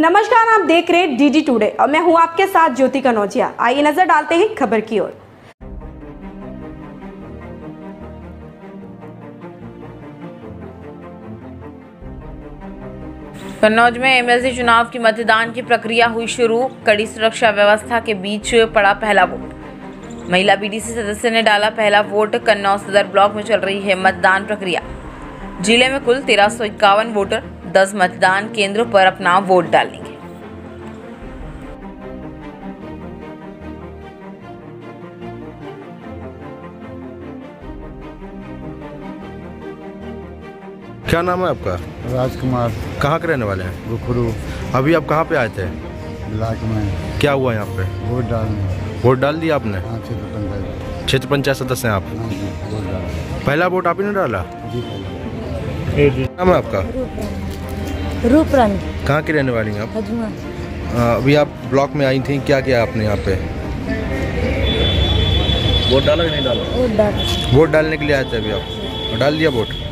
नमस्कार, आप देख रहे हैं डीडी टुडे और मैं हूं आपके साथ ज्योति कनौजिया। आइए नजर डालते हैं खबर की ओर। कन्नौज में एमएलसी चुनाव की मतदान की प्रक्रिया हुई शुरू। कड़ी सुरक्षा व्यवस्था के बीच पड़ा पहला वोट। महिला बीडीसी सदस्य ने डाला पहला वोट। कन्नौज सदर ब्लॉक में चल रही है मतदान प्रक्रिया। जिले में कुल 1351 वोटर 10 मतदान केंद्रों पर अपना वोट डालेंगे। क्या नाम है आपका? राजकुमार। कहाँ के रहने वाले हैं? गुखरू। अभी आप कहाँ पे आए थे? ब्लॉक में। क्या हुआ यहाँ पे? वोट डालने। वोट डाल दिया आपने? हाँ, क्षेत्र पंचायत सदस्य हैं आप? हाँ जी, वोट डाला। पहला वोट आप ही ने डाला? जी। नाम है आपका? रूपरानी। कहाँ की रहने वाली हैं आप? खजुआ। अभी आप ब्लॉक में आई थी, क्या किया आपने यहाँ पे? वोट डाला कि नहीं डाला? वोट डाला। वोट डालने के लिए आए थे अभी आप? डाल दिया वोट?